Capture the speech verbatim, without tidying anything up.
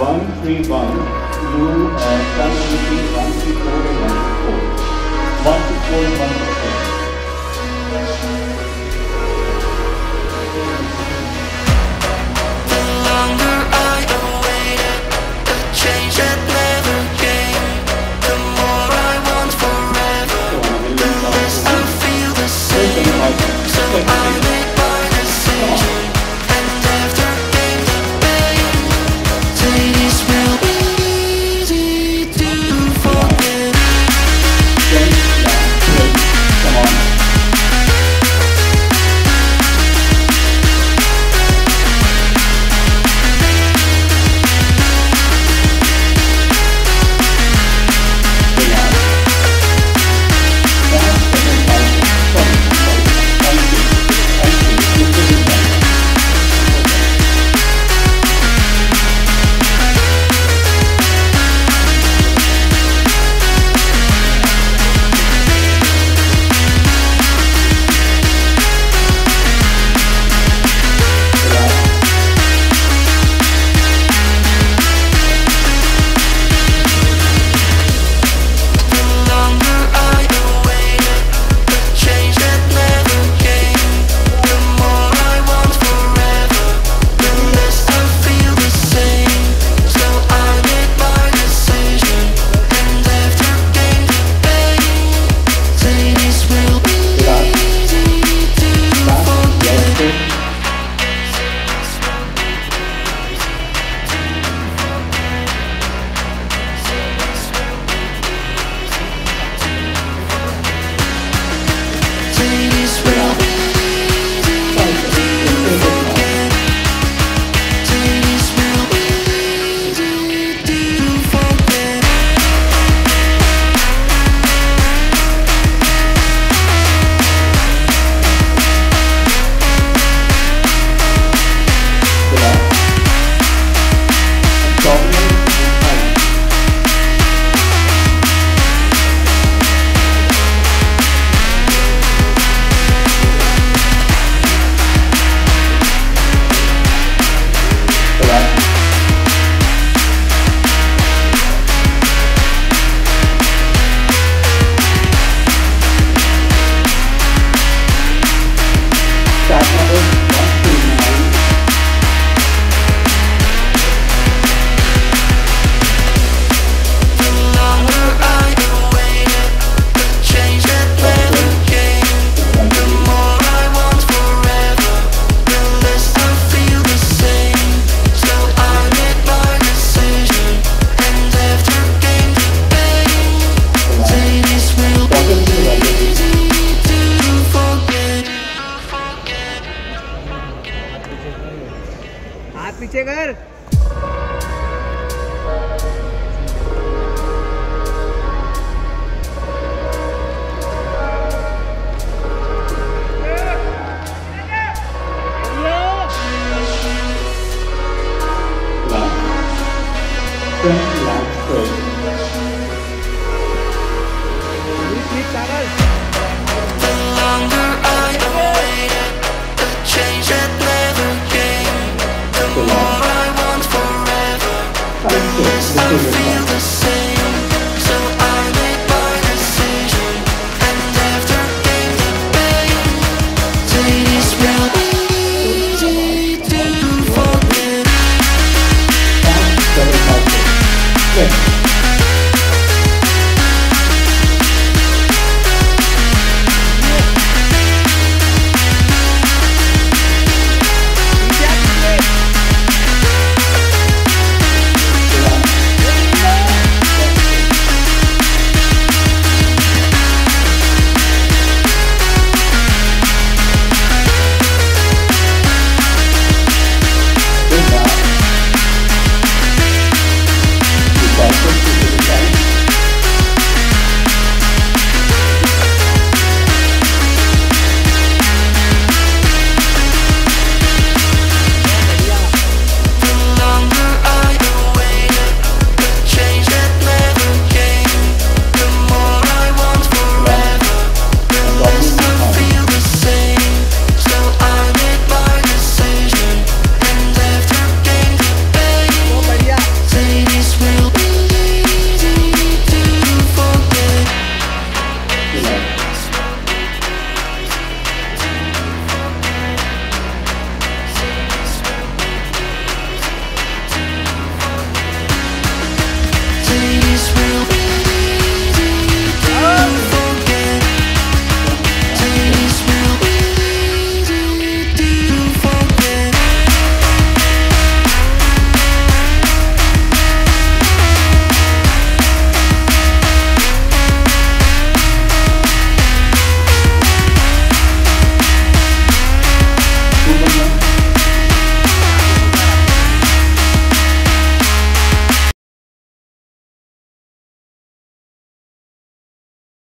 one three one, you uh, come between one three four and one six four. one six four and one six four. The longer I awaited, the change that never came, the more I want forever, the less I feel the same. So I made my decision, and after came the pain. Days will be easy to forget. Come on. हाथ पीछे कर। Thank you.